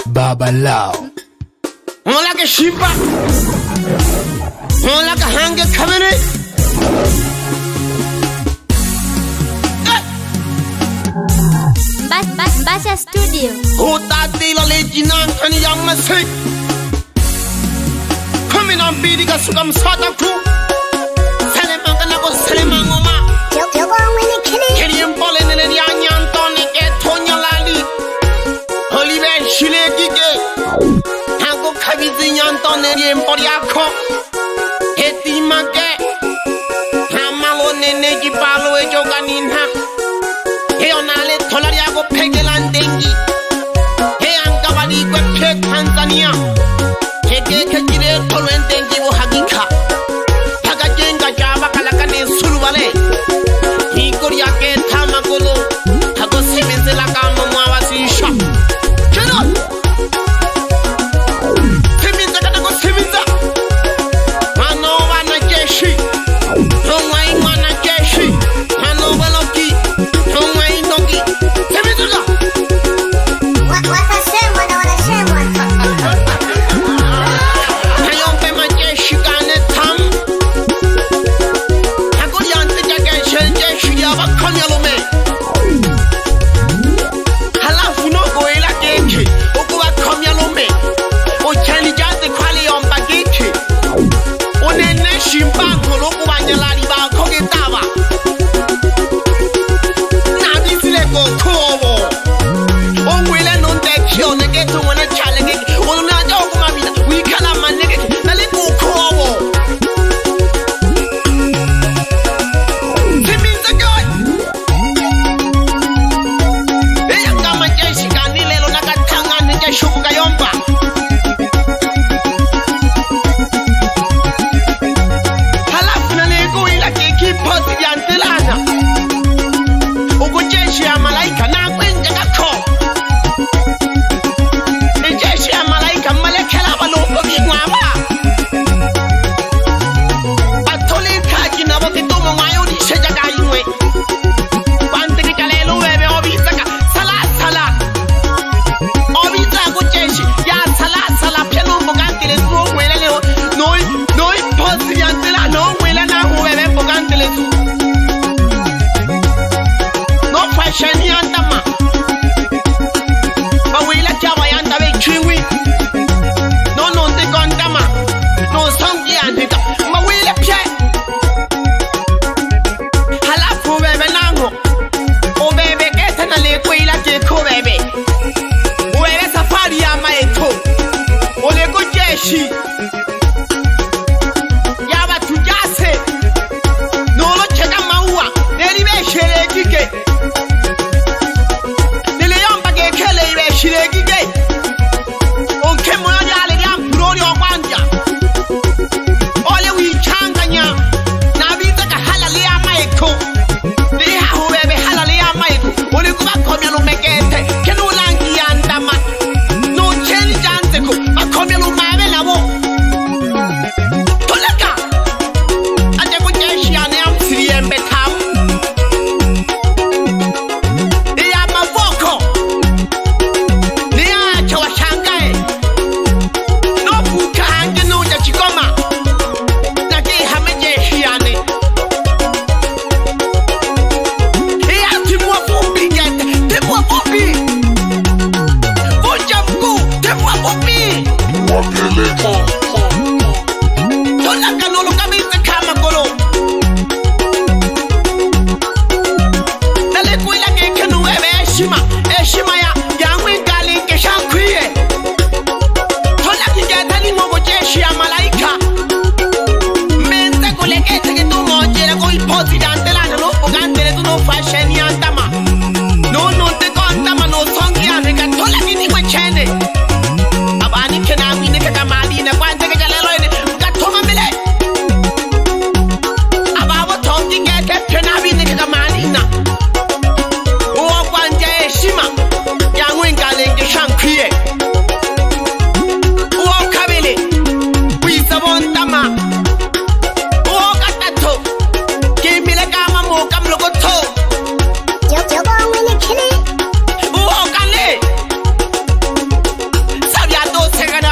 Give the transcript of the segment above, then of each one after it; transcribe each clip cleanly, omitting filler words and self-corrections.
Baba Lao. Like a Nshimba. Like a hanger coming in. Mbasha Studio. Who that dealer lady nan and young mistake? Coming on beating us from Sadaku. Salemanga was Salemangoma. You're going with the killing. Killian Bolin and Yan Tonic at Tonya Lali. Oliver Chile Gige. Hango Kavizi Yanton and Boriaco. Eti Mage. Hamalon and Negi Palo Joganinha. Heonale Tolariago Pegelan Dengi. Heangabadi Webke Tanzania. Heke Kajire Tolen Dengi Hagika. Hagajenga Java Kalakane Sulvale. Hikoriake Tamakolo. Hago Simenzela Gama Mawasi Shop. Get up! Siminza Katago Siminza. Mano Wana Jeshi. Rongwai Wana Jeshi. Mano Veloki. Nshimba Nkulu kubanyalali bakho ketaba. Nabi sile go kobo. Ongwele nonde kyone ketu wana challenge. Oluna jo kumabina. We kala manege nali go kobo. Siminza goy. Eyanga majeshi kanile lo nakatanga nje shuka yomba. Malaika na kwenye kako. Ejeshi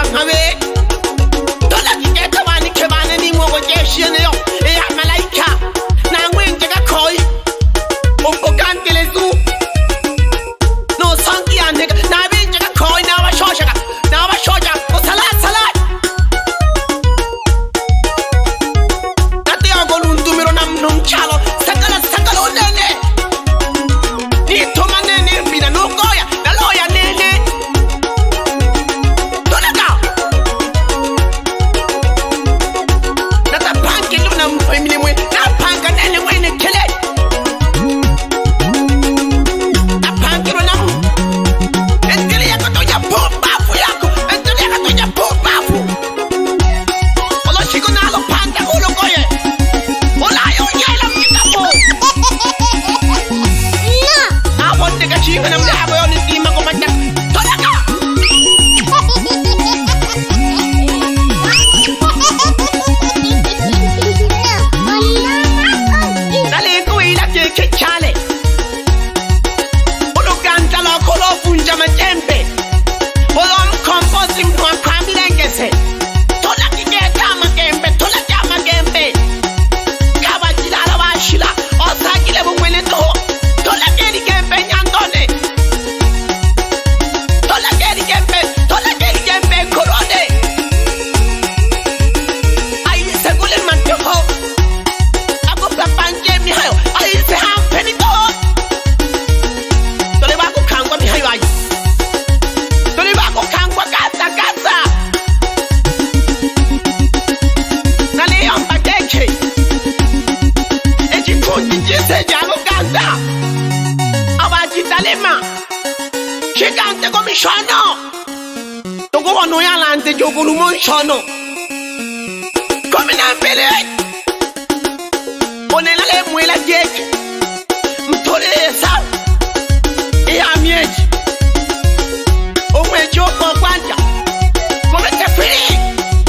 Awe. Tola kiketa wani kebane ni mwogo jeshi yo. Ya malaika. Na ngwenje ga koi. Oko gantile zu. No sanki ya nigga. Na binje ga koi na wa shosha ga. Na wa shosha. O salat salat. Kati ya golundu miro nam num chalo. Sakala sakala nene. Ni toma nene mbina no goya. Na loya nene. Tola ga. Nata panke luna mwemine mwe. Na panka nene mwene kele. Na panke luna mwe. Entele yako tonya popafu yako. Entele yako tonya popafu. Olo shiko na alo panka ulo goye. Ola yo nyela mkita mo. Na wote ka shiko na mdabo yo nisima kumata. Tola ga. Dale kuila ke chale. Olo canta lo kolo funja majembe. Olo composi mwa kwambilengese. Tola kigeta magembe, tola jama gembe. Kawa jilala washila, osa kile bumwene toho. Tola geri gembe nyandone. Tola geri gembe korone. Ayi se gule manteho. Ako papanje mihayo, ayi se hampeni toho. Tole wako kangwa mihayo ayi. Tole wako kangwa gata gata. Nale yamba deke. Eji kundi jise jago ganda. Awaji talema. Shigante komishono. Togo wano yalante jogulu monshono. Komina mbele. Onena le mwela jeji. Mtole esa. Iya mieji. Omwe joko kwanja. Komete firi.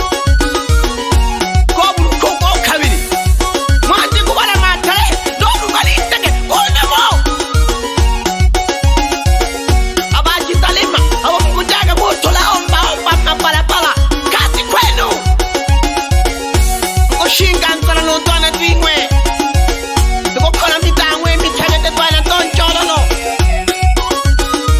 Kobulu koko kabiri. Mwati kubala matare. Dogu galinteke. Kone mo. Abaji talima. Awa mkujaga motola omba mapalapala. Kasi kwenu. Mkushinga ntona notwana tingwe. Tuko kona mitangwe mitagete twana toncholono.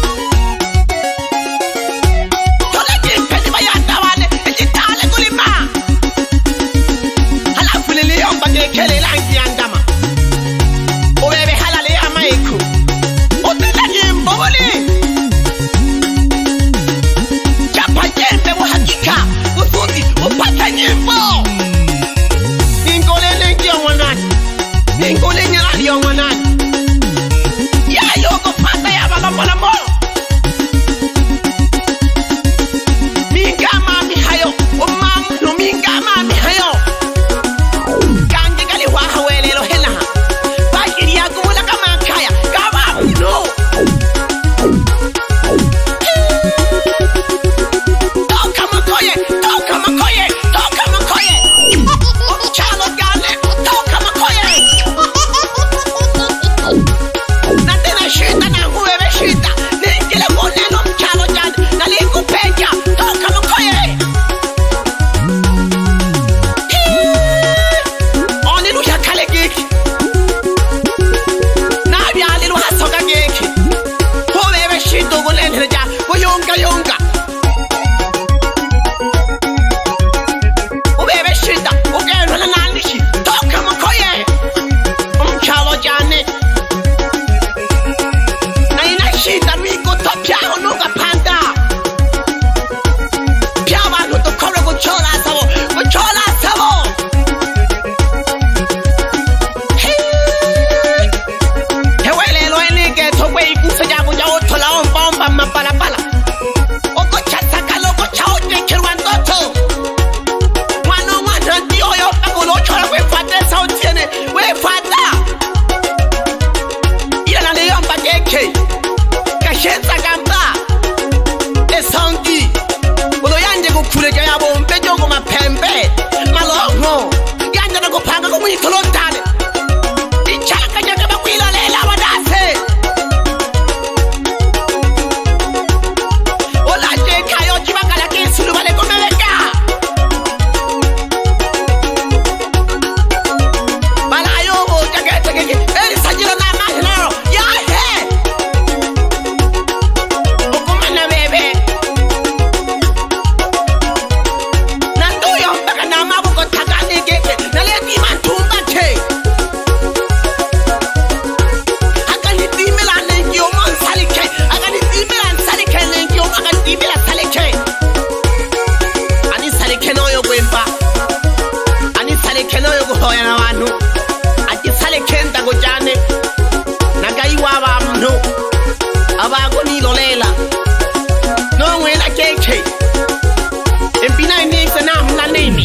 geke Mbina inisa na mla nemi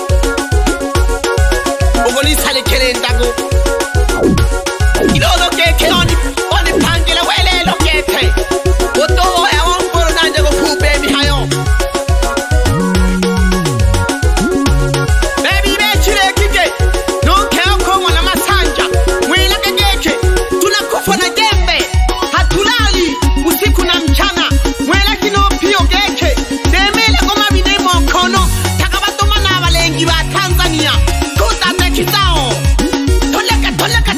Ogoni sale kere ndago Ilodo geke oni pangela wele lo geke Oto ya wamporo nanjago kube mi hayo Baby bechire kike Nuke okongo na masanja Mwila geke Tunakufa na jembe Hatulali usiku na mchana Mwela kino pio geke Demele goma bine mokono Takabatoma na walengi wa Tanzania Kuta tekitao Toleka Toleka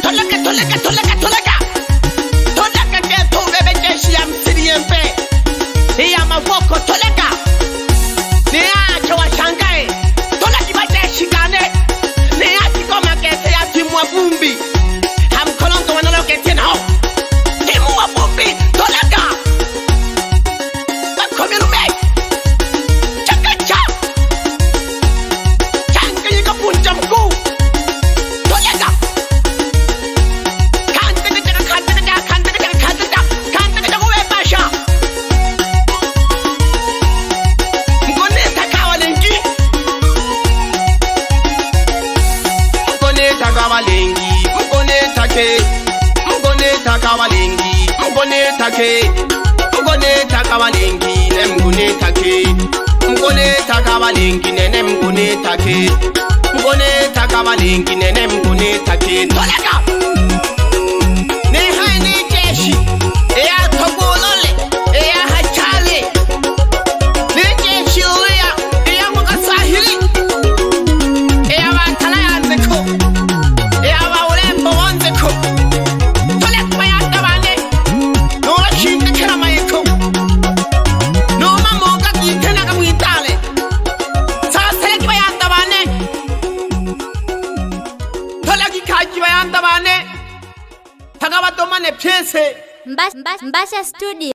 geto bebe jeshi ya msiri yempe Iya mavoko toleka Niache wa shangae Toleki bajeshi gane Niache koma gete ya timu wa vumbi Hamkolongo wanalo gete na ho Timu wa vumbi toleka Bakomi lume Chakacha Changa yika punja mkuu Toleka Mbasha Mkoneta kawalengi Mkoneta kawalengi Mkoneta ke Mkoneta kawalengi Mkoneta ke Mkoneta kawalengi Ne mkoneta ke Mkoneta kawalengi Nene mkoneta ke Mkoneta kawalengi Nene mkoneta ke Toleka Mbasha Studio.